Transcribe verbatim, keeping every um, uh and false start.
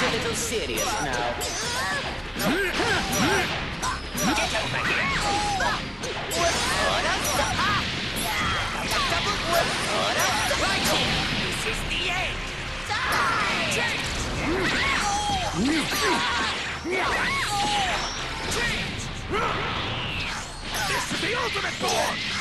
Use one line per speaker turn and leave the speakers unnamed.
a little serious now. Get over here! Right here! This is the end! Change! Change! This is the ultimate form!